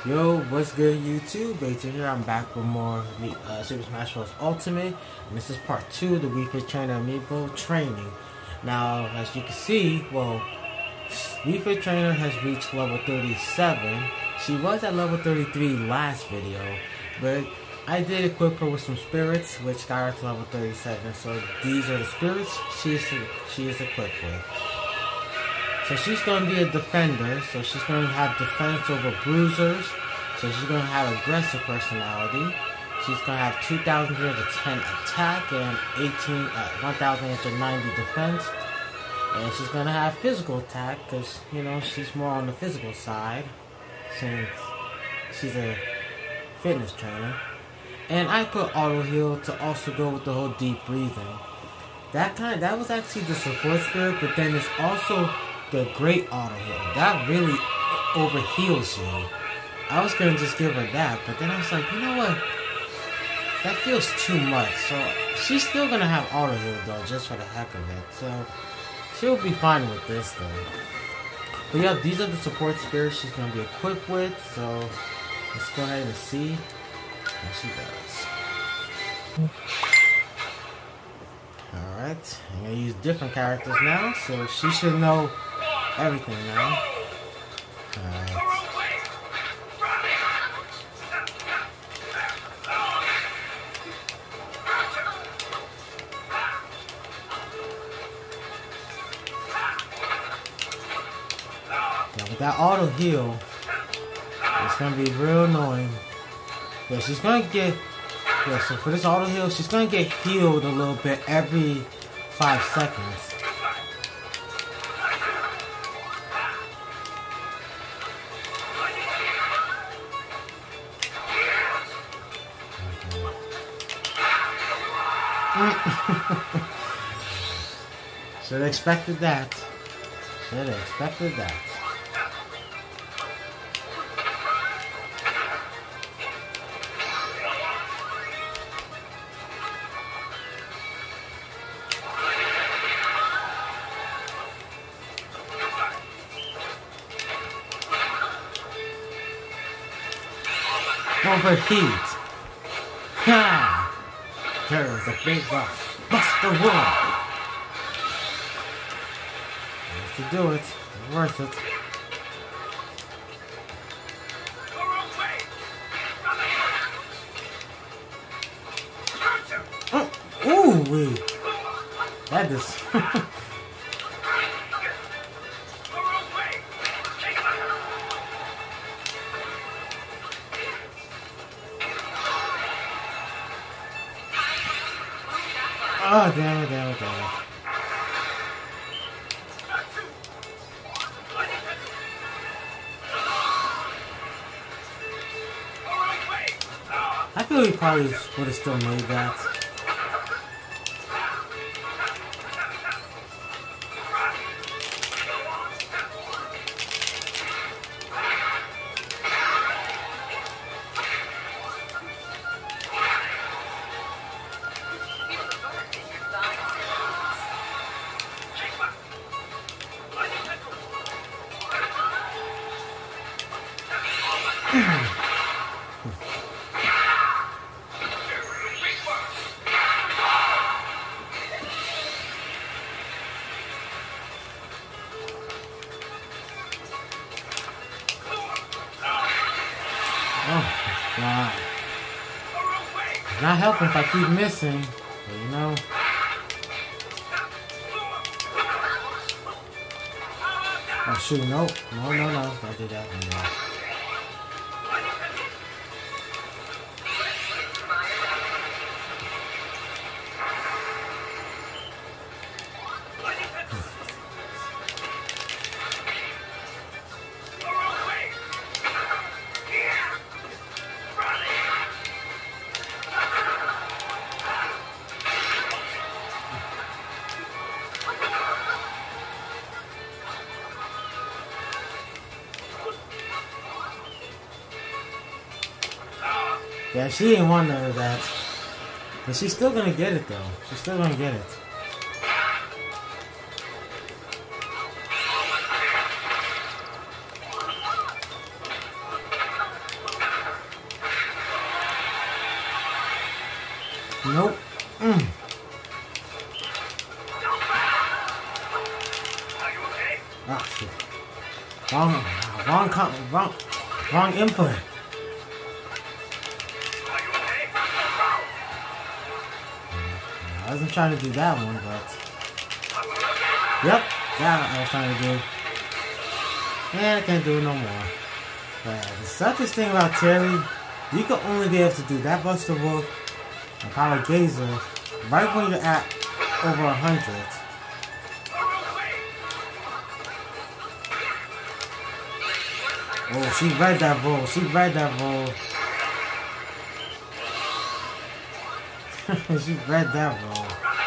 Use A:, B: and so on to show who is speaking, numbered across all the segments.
A: Yo, what's good YouTube? AJ here. I'm back with more Super Smash Bros. Ultimate. And this is part 2 of the Wii Fit Trainer Amiibo training. Now, as you can see, well, Wii Fit Trainer has reached level 37. She was at level 33 last video, but I did equip her with some spirits, which got her to level 37. So these are the spirits she is equipped with. So she's going to be a defender, so she's going to have defense over bruisers, so she's going to have aggressive personality. She's going to have 2,310 attack and 1,890 defense. And she's going to have physical attack, because, you know, she's more on the physical side, since she's a fitness trainer. And I put auto heal to also go with the whole deep breathing. That was actually the support spirit, but then it's also the great auto heal. That really overheals you. I was gonna just give her that, but then I was like, you know what? That feels too much. So she's still gonna have auto heal though, just for the heck of it. So she'll be fine with this though. But yeah, these are the support spirits she's gonna be equipped with. So let's go ahead and see what she does. Alright, I'm gonna use different characters now, so she should know everything now. Alright. Now with that auto heal, it's gonna be real annoying. Yeah, she's gonna get, so for this auto heal, she's gonna get healed a little bit every 5 seconds. Should have expected that. Should have expected that. Overheat. Ha! There is a big buff. Bust the wall. To do it. It's worth it. Oh, ooh wee. That is. Oh, damn it, damn it, damn it. I feel he probably would have still made that. Oh God. It's not helping if I keep missing, but you know. Oh shoot, nope. No. I did that one wrong. Yeah, she didn't want none of that. But she's still gonna get it though. She's still gonna get it. Oh shit. Wrong input. I wasn't trying to do that one, but yep, that I was trying to do. And I can't do it no more. But the suckiest thing about Terry, you can only be able to do that Buster Wolf and Power Gazer right when you're at over 100. Oh, she read that roll. She read that roll. She read that roll.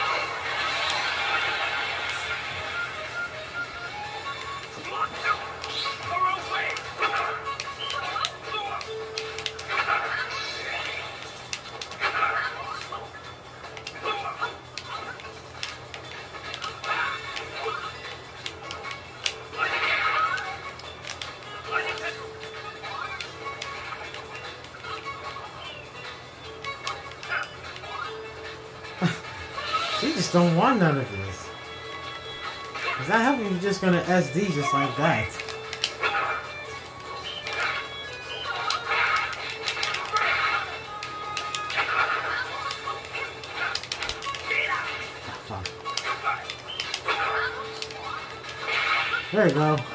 A: She just don't want none of this. Cause I hope you're just gonna SD just like that. There you go.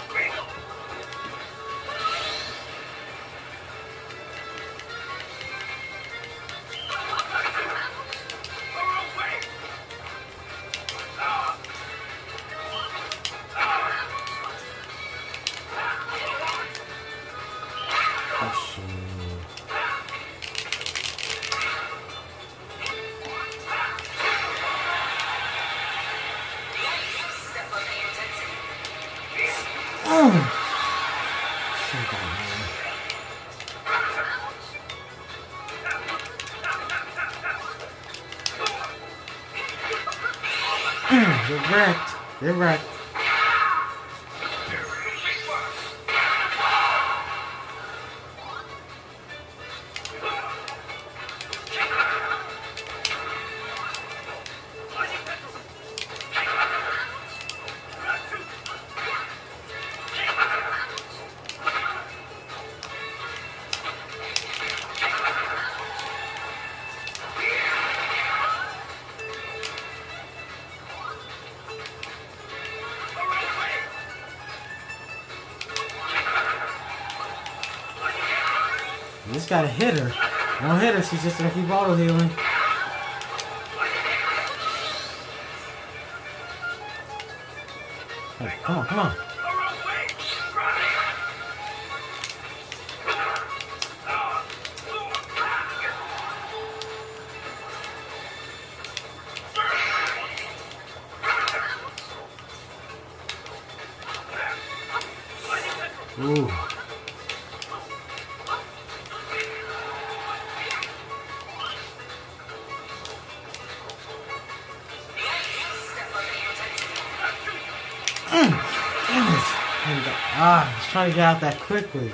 A: You're wrecked. You're wrecked. You just gotta hit her. Don't hit her, she's just gonna keep auto healing. Hey, come on, come on. Ooh. Damn it. I was trying to get out that quickly.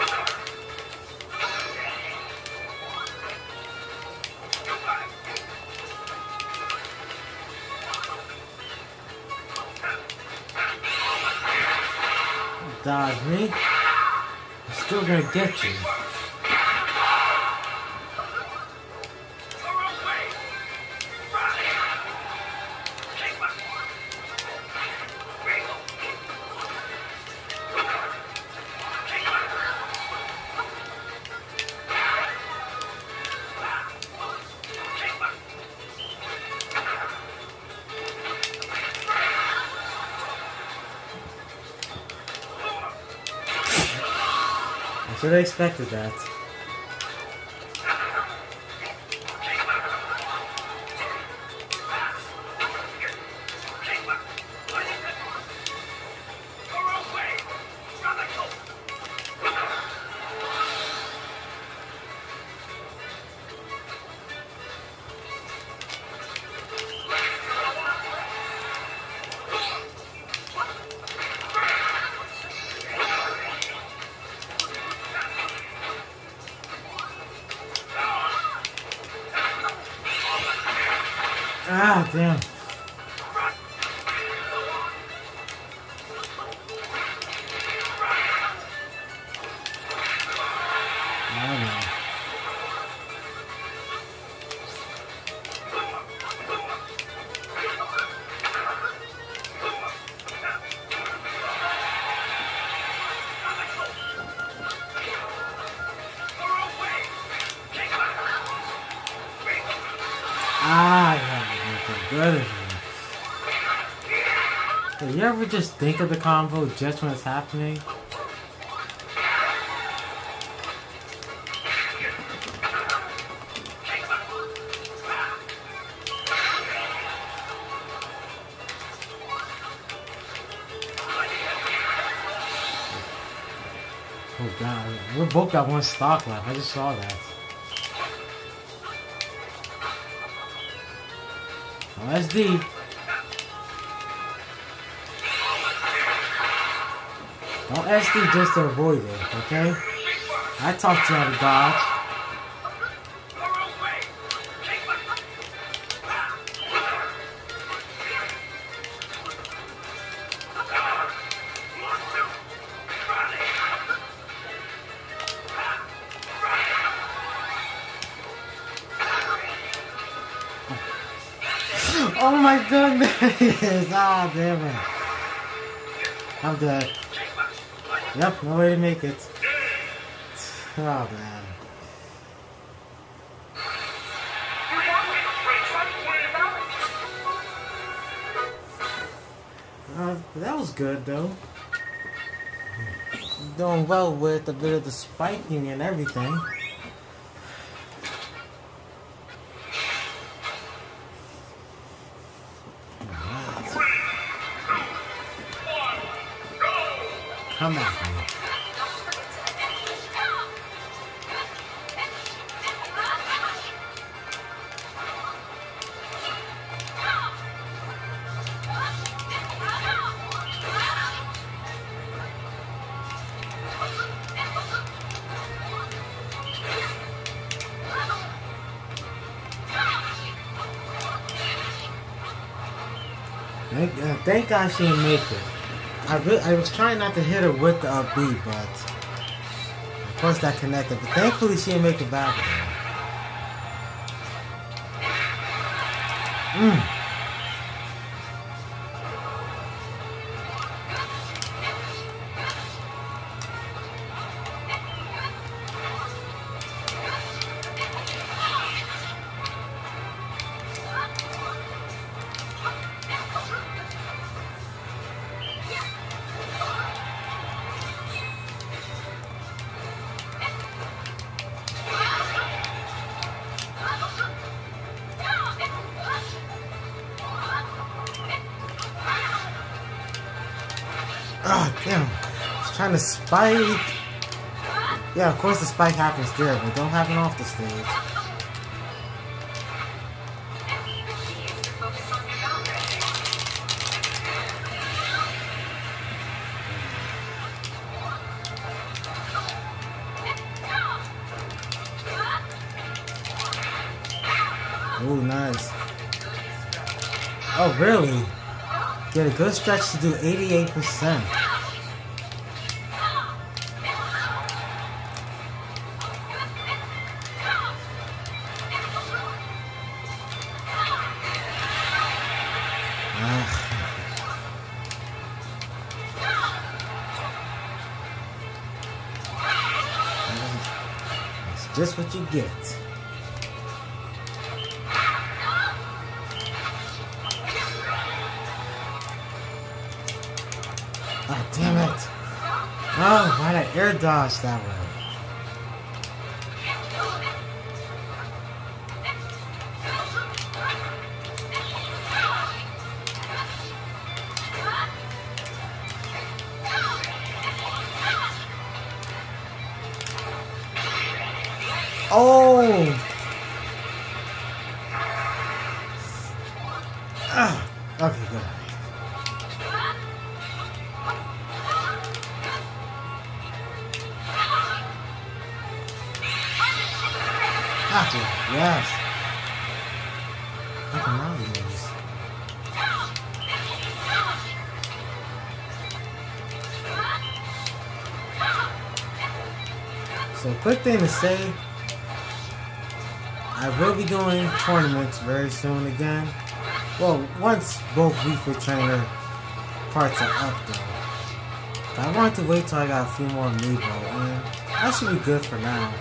A: Dodge me. I'm still gonna get you. I should have expected that. Ah, damn. I know. Ah, yeah, good. Do you ever just think of the combo just when it's happening? Oh god, we both got one stock left. I just saw that. Oh, SD. Don't SD just to avoid it, okay? I taught you how to dodge. Oh my goodness! Ah, damn it. I'm dead. Yep, no way to make it. Oh man. That was good though. Doing well with a bit of the spiking and everything. Come at me. Thank God she didn't make it. I was trying not to hit her with the up B, but of course that connected. But thankfully she didn't make it back. Oh, damn. I was trying to spike. Yeah, of course the spike happens there, but don't happen off the stage. Oh, nice. Oh, really? Get a good stretch to do 88%. That's just what you get. Oh, damn it. Oh, why'd I air dodge that way? Oh! Okay, good. Gotcha. Yes. I cannot lose. So, quick thing to say, I will be doing tournaments very soon again. Well, once both Wii Fit Trainer parts are up though. But I wanted to wait till I got a few more amiibo, and that should be good for now.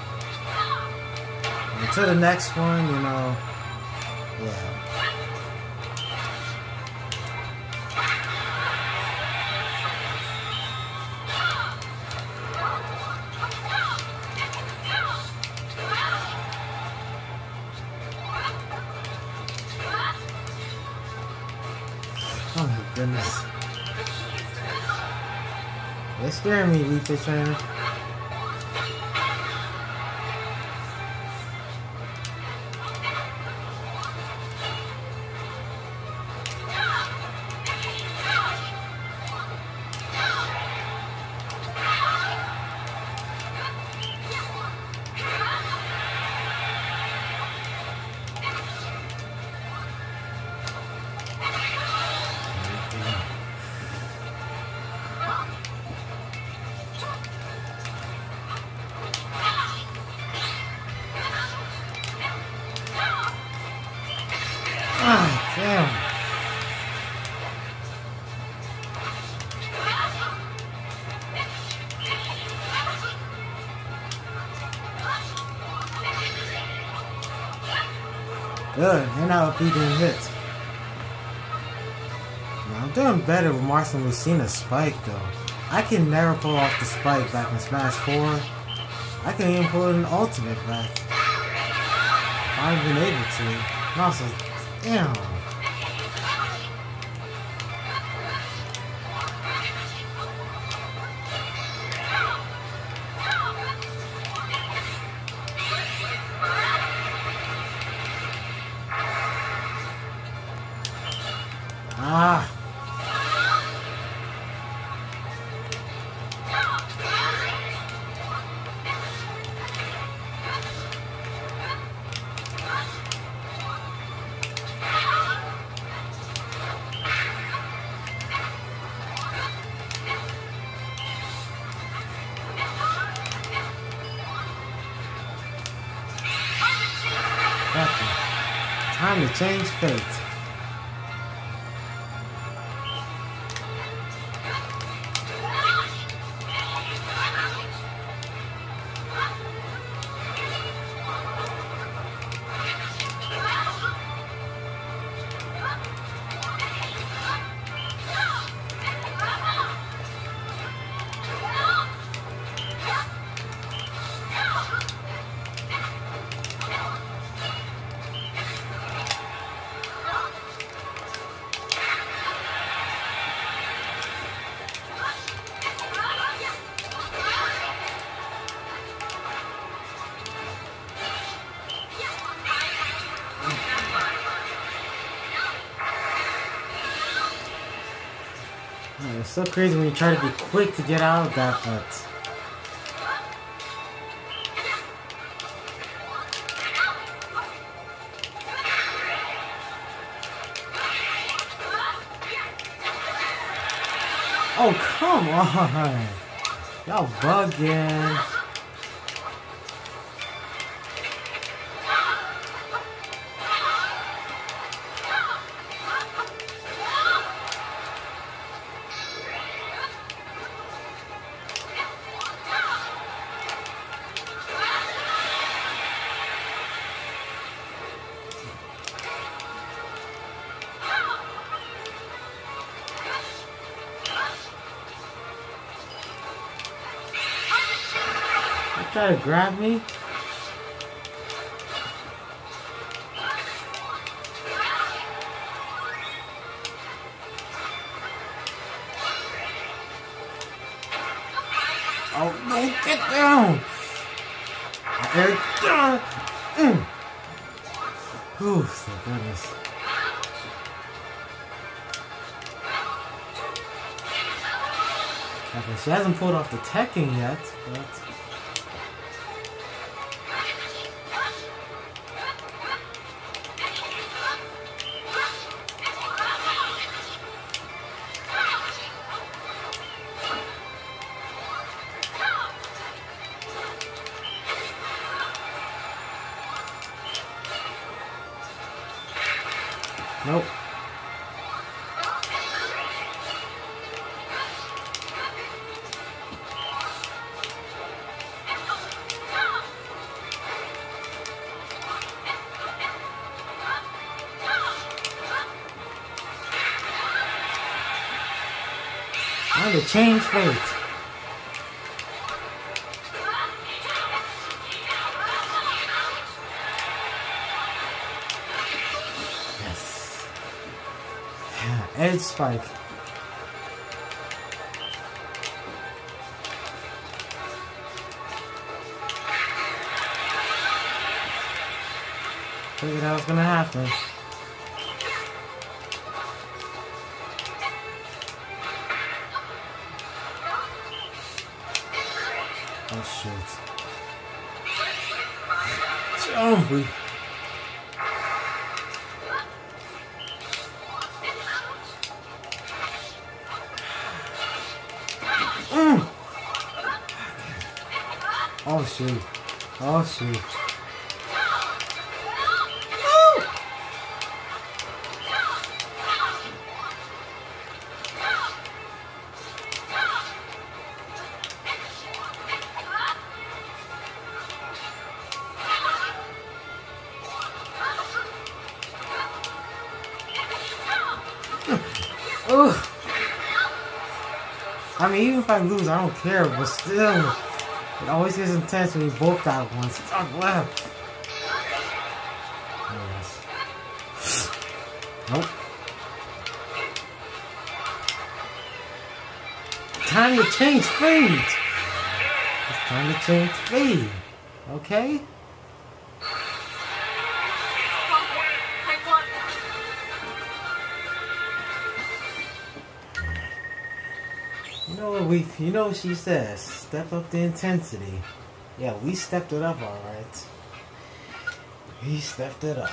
A: Until the next one, you know, yeah. Oh my goodness. They're scaring me, Wii Fit Trainer. Ah, damn. Good, and now if he didn't hit. Now, I'm doing better with Marcel Lucina's spike though. I can never pull off the spike back in Smash 4. I can even pull it in Ultimate back. I've been able to. And also, damn. Ah. Time to change fate. It's so crazy when you try to be quick to get out of that, but oh, come on! Y'all bugging. Try to grab me? Oh no, get down! Get down! Ooh, thank goodness. Okay, she hasn't pulled off the Tekken yet, but Nope. Time to change fate. Yes. Edge spike. Figured that was gonna happen. Oh shit. Jumpy. Oh shoot. Oh shoot. Ugh. I mean, even if I lose, I don't care, but still, it always gets intense when we both got one stuck left. Yes. Nope. Time to change fate. It's time to change fate. Okay? You know what she says, step up the intensity. Yeah, we stepped it up, alright. We stepped it up.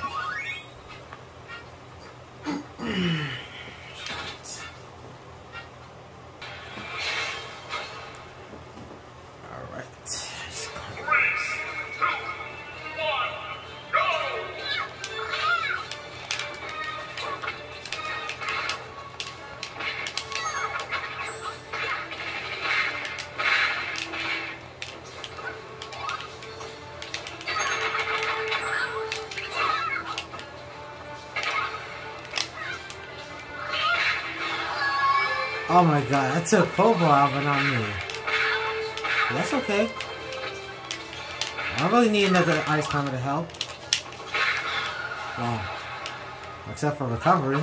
A: Oh my god, that took Popo out, but not me. That's okay. I don't really need another Ice Climber to help. Well, except for recovery.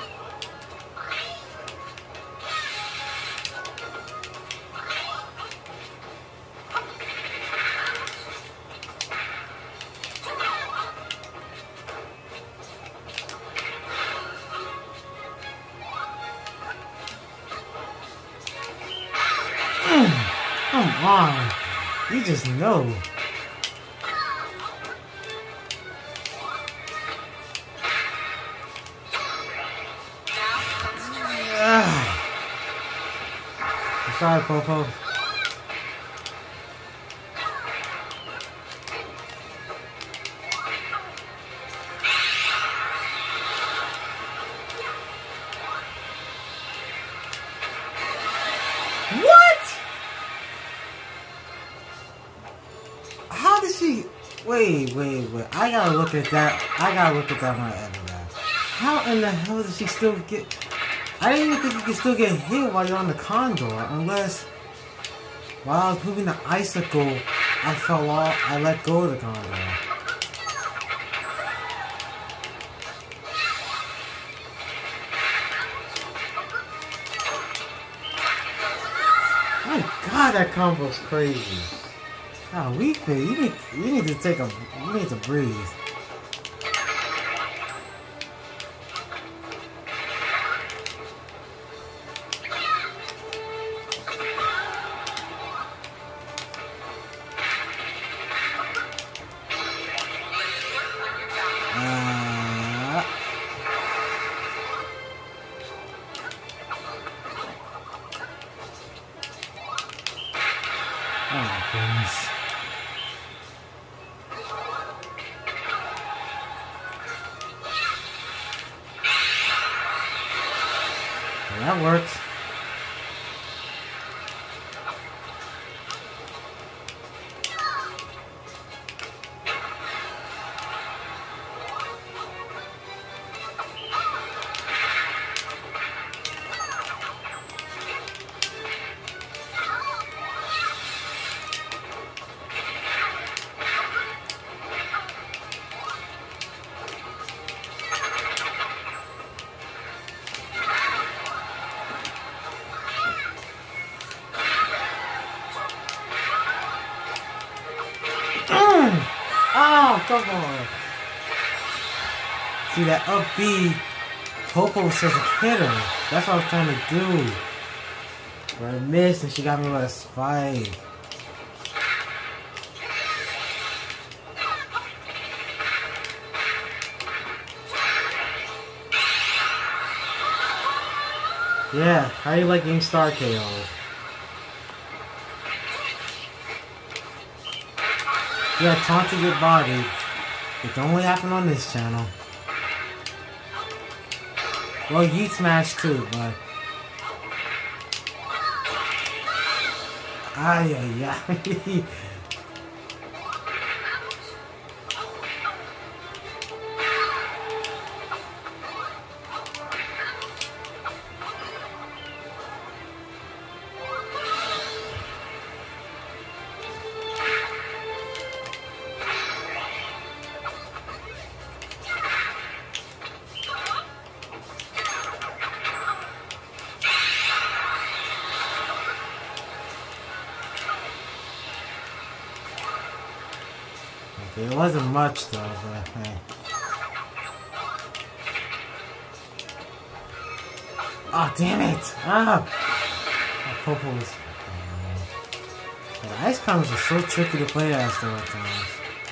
A: Come on, you just know. I'm sorry, Popo. Wait. I gotta look at that. I gotta look at that when I edit that. How in the hell did she still get... I didn't even think you could still get hit while you're on the Condor, unless... While I was moving the icicle, I fell off. I let go of the Condor. My god, that combo's crazy. Oh, we need to take a, we need to breathe. Oh my goodness. That works. Oh, come on. See, that up B, Popo says hit her. That's what I was trying to do. But I missed and she got me with a spike. Yeah, how you like getting star KO'd? Yeah, taunt to get bodied. It can only happen on this channel. Well, Yeet Smash too, but... Ay, ay, ay. It wasn't much though, but hey. Oh, damn it! Ah! Popo was... The ice climbers are so tricky to play as though at times.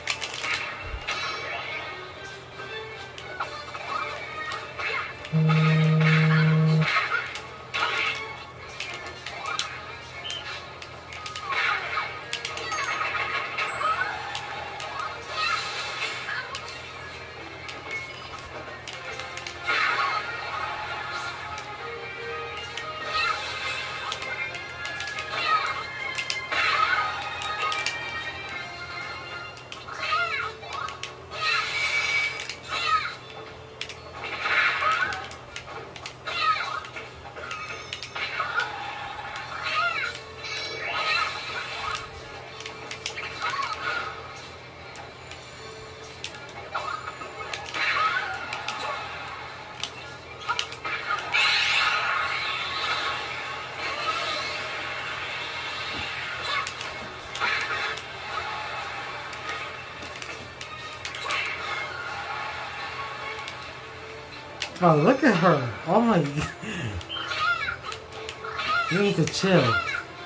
A: Oh, look at her. Oh my god. You need to chill.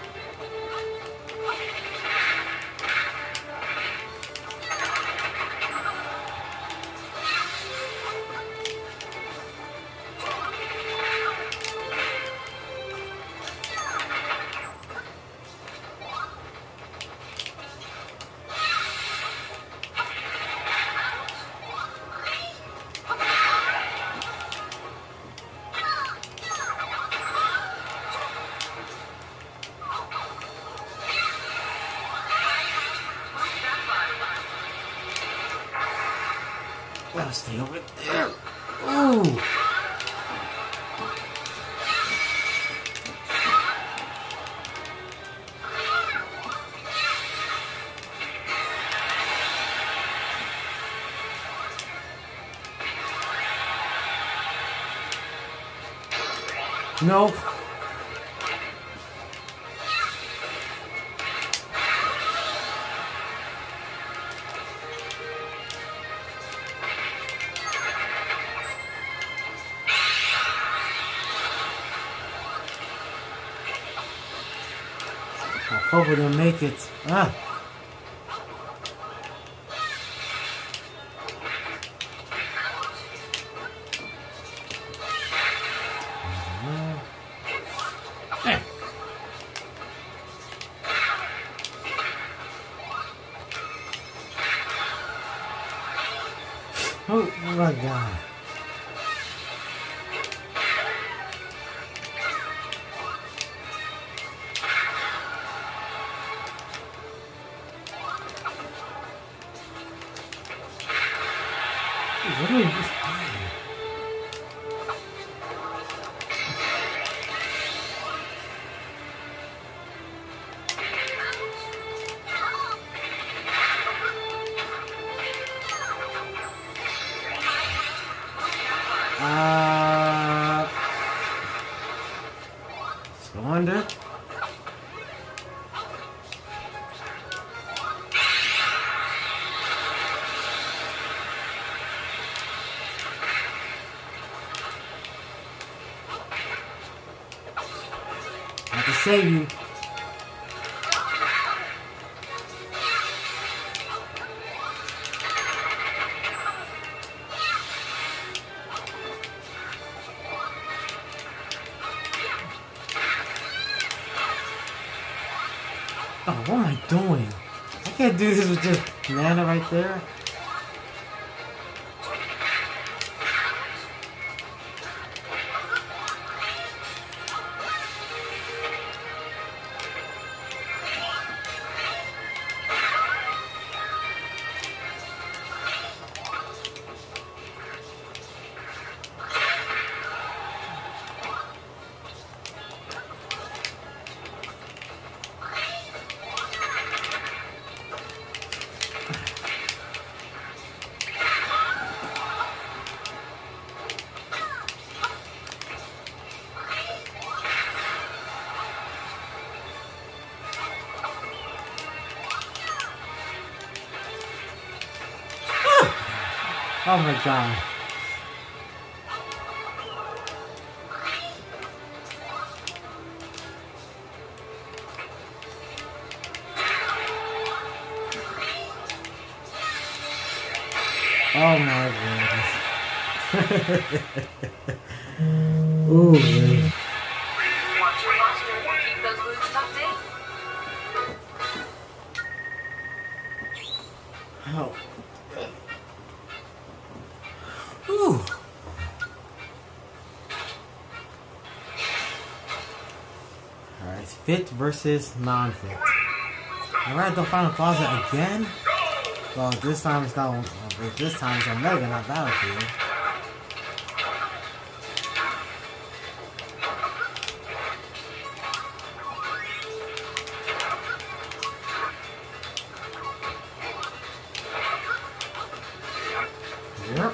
A: Gotta stay over there. Ooh. Nope. I hope we don't make it. Ah. Oh my god. under. I have to save you. Oh, what am I doing? I can't do this with just Nana right there. Oh my god. Oh my goodness. Ooh.
B: Watch your posture. Keep those glutes tucked in.
A: Oh. Ooh. Alright, fit versus non-fit. Alright, the final closet again. Well, this time it's not. This time it's Omega, not Battlefield. Yep.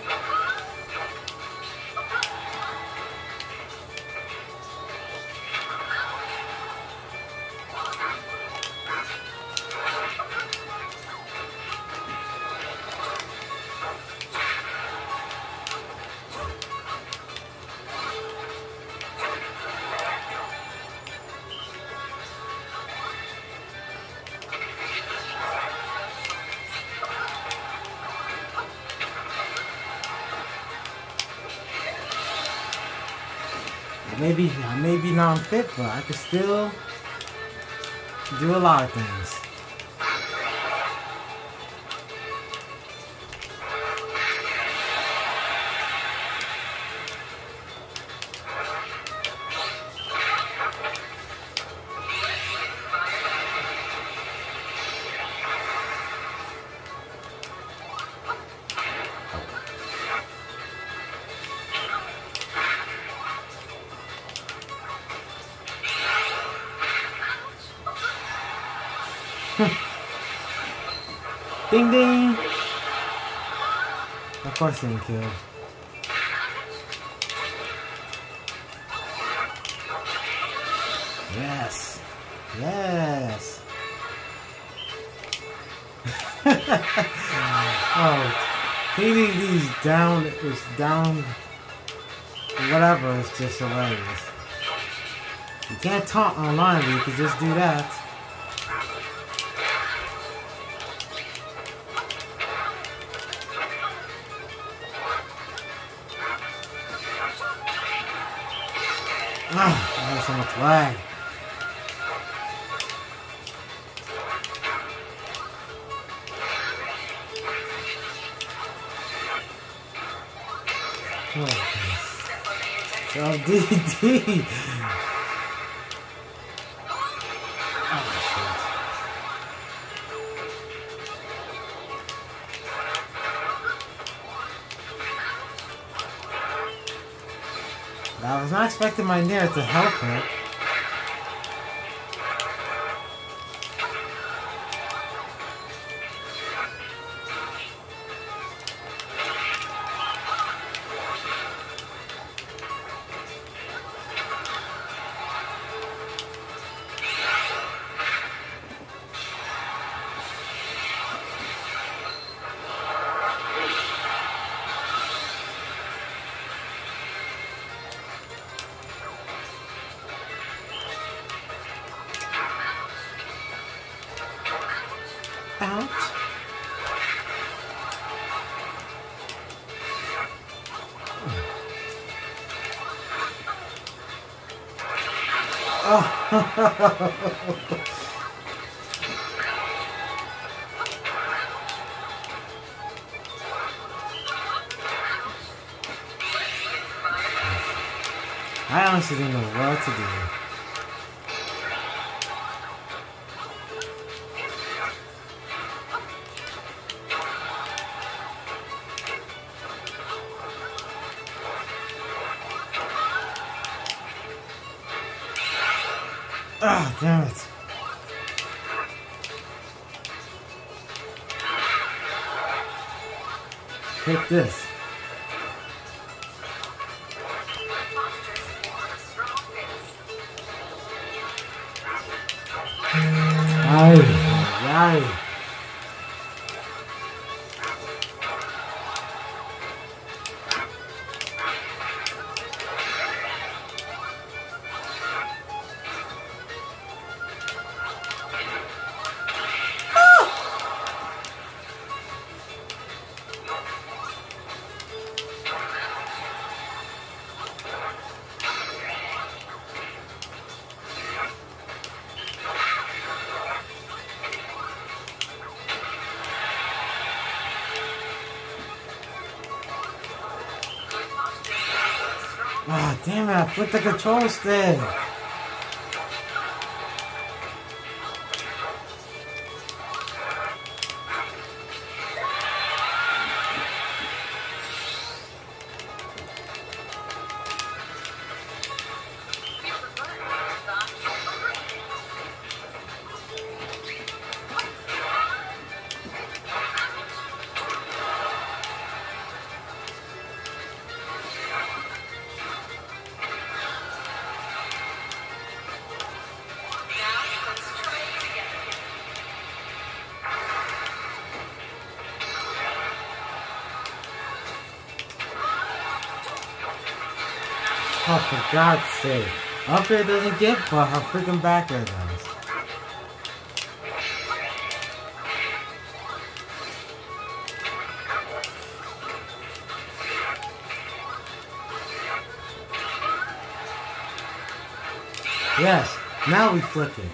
A: I may be non-fit, but I can still do a lot of things. Ding ding! Of course they didn't kill. Yes! Yes! Oh, hitting these down is down. Whatever is just hilarious. You can't taunt online, but you can just do that. Oh, I have so much lag. Oh, DD. I was not expecting my Nair to help her. Ouch. Oh. I honestly didn't know what to do. Ah, damn it. Hit this. Ay, ay. Ah, damn it, I flipped the control stick. Oh, for God's sake. Up here doesn't get, but her freaking back there does. Yes, now we flip it.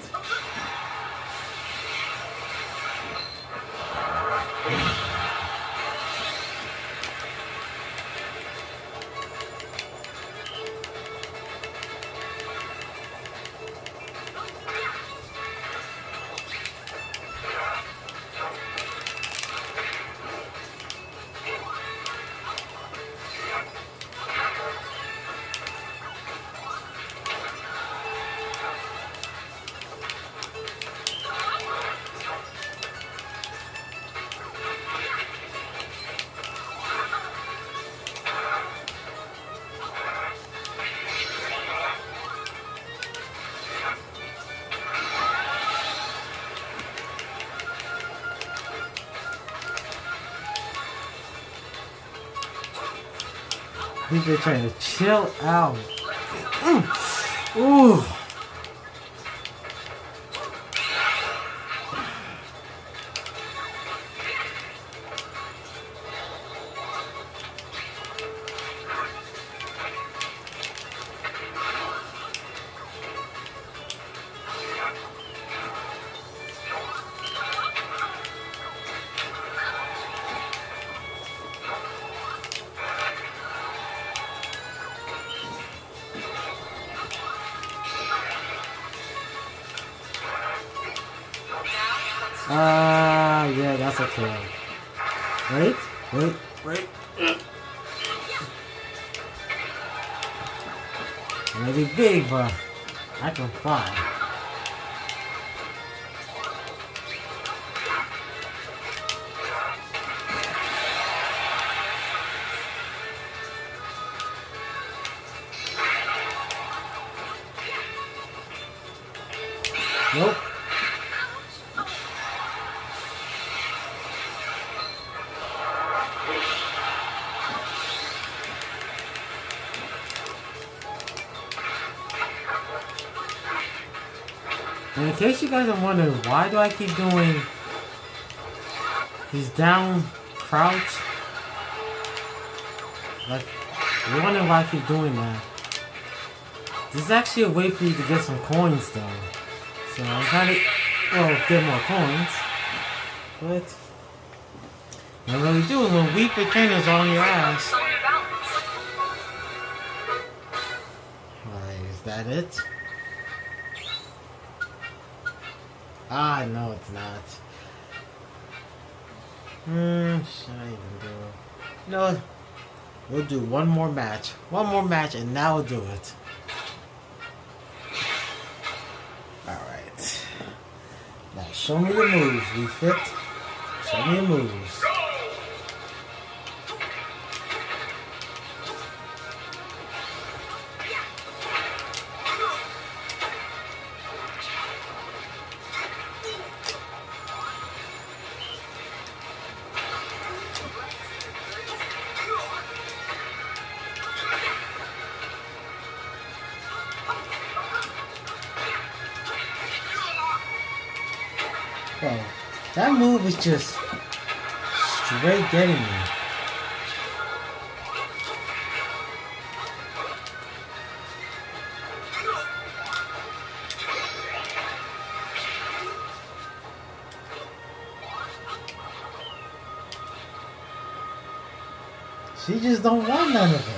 A: People trying to chill out. Ooh. Yeah, that's okay. Wait. It may be big, but I can fly. Nope. And in case you guys are wondering, why do I keep doing He's down, crouch. Like, you're wondering why I keep doing that. There's actually a way for you to get some coins though. So I'm trying to, well, get more coins. But you don't really do it when weaker trainers are on your ass. Alright, is that it? Ah, no, it's not. Should I even do it? No, we'll do one more match. One more match and now we'll do it. Alright. Now show me the moves, Refit. Show me the moves. Bro, that move is just straight getting me. She just don't want none of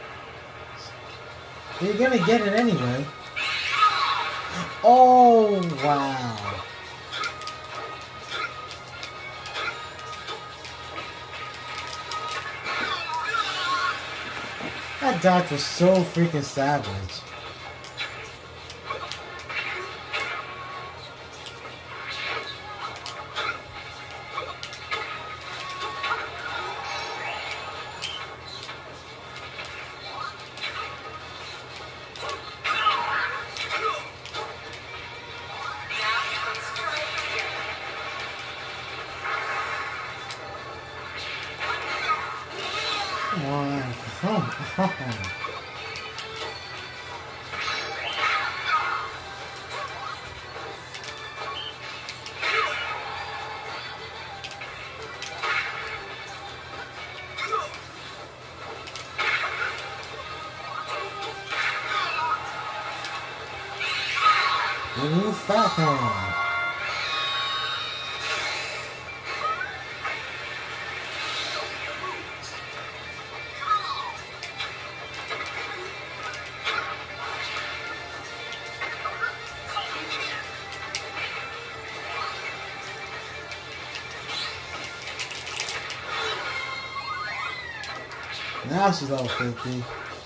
A: it. You're gonna get it anyway. Oh, wow. That dodge was so freaking savage. Come on, come on. Blue Falcon. Now she's level 50.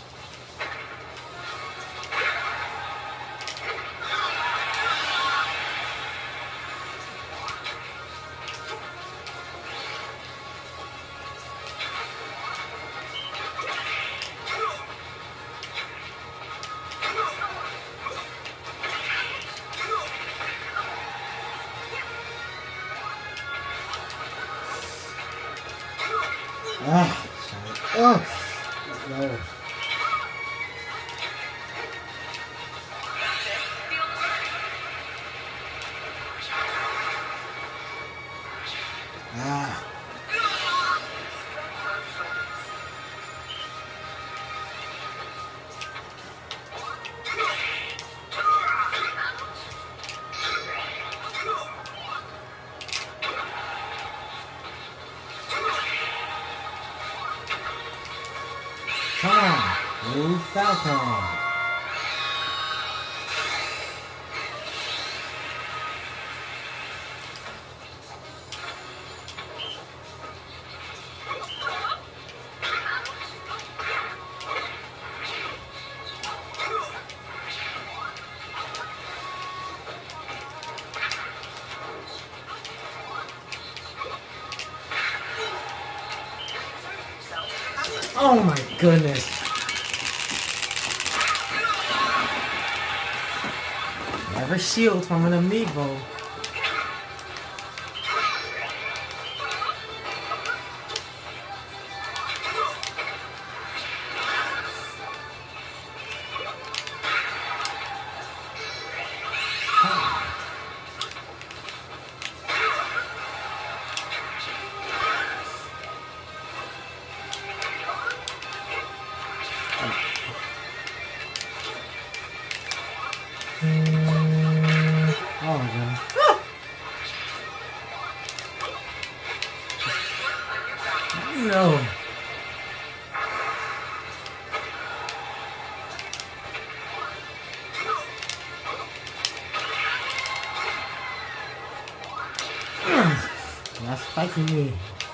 A: Ah, sorry. Oh, no. Ah. Come on, Blue Falcon. Oh my goodness. Never shield from an amiibo. Oh my goodness. No. That's fighting me.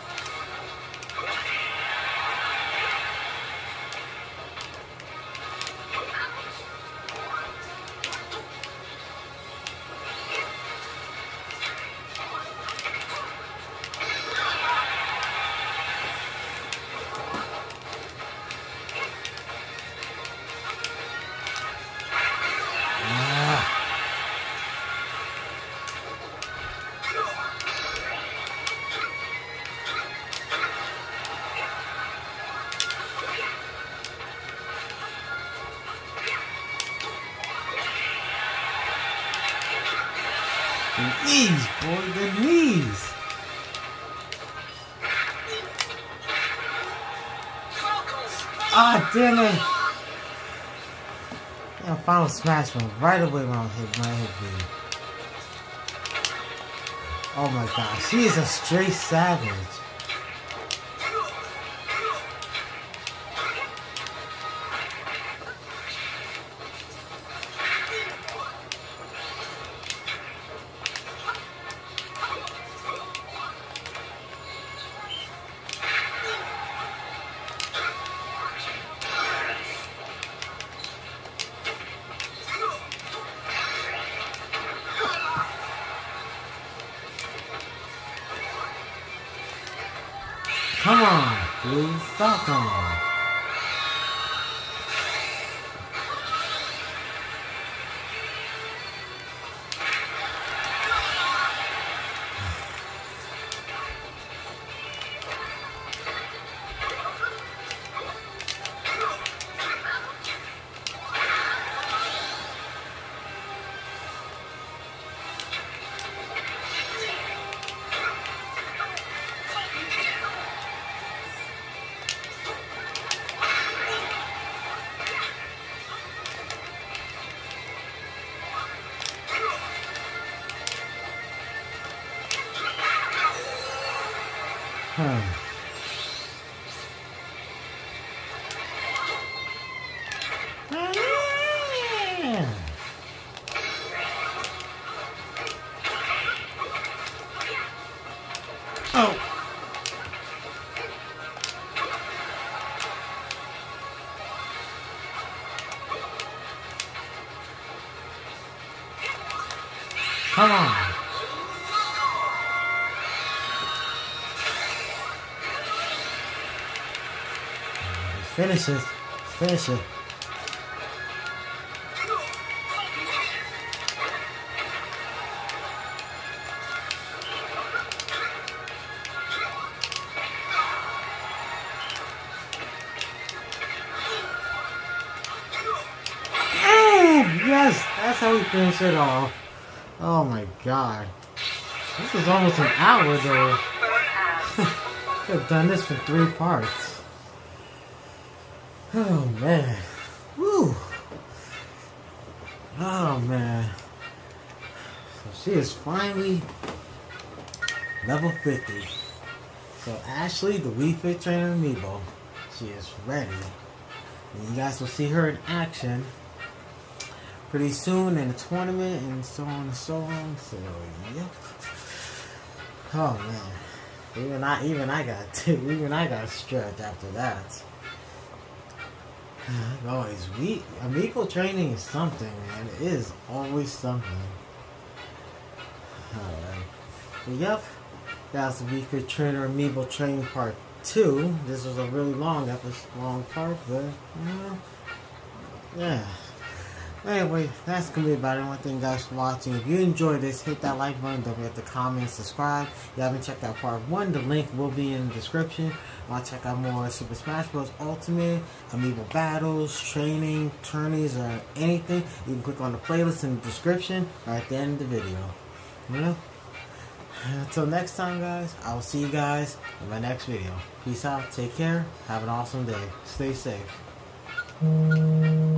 A: Knees, boy, the knees. Ah, damn it. Yeah, final smash went right away when I hit my hit beam. Oh my gosh, she is a straight savage. Come on, please, Falcon. Oh. Come on. Finish it. Finish it. Yes, that's how we finish it off. Oh my god. This is almost an hour though. Could have done this for 3 parts. Oh man. Woo. Oh man. So she is finally level 50. So Ashley, the Wii Fit Trainer Amiibo, she is ready. And you guys will see her in action pretty soon in the tournament and so on and so on. So yep. Oh man. Even I got stretched after that. Always amiibo training is something, man. It is always something. Alright. But yep. That's the Wii Fit Trainer Amiibo training part 2. This was a really long part, but yeah. Anyway, that's gonna be about it. I want to thank you guys for watching. If you enjoyed this, hit that like button. Don't forget to comment, subscribe. If you haven't checked out part 1, the link will be in the description. Want to check out more Super Smash Bros. Ultimate, Amiibo battles, training, tourneys, or anything, you can click on the playlist in the description or at the end of the video. You know? Until next time, guys, I will see you guys in my next video. Peace out, take care, have an awesome day, stay safe.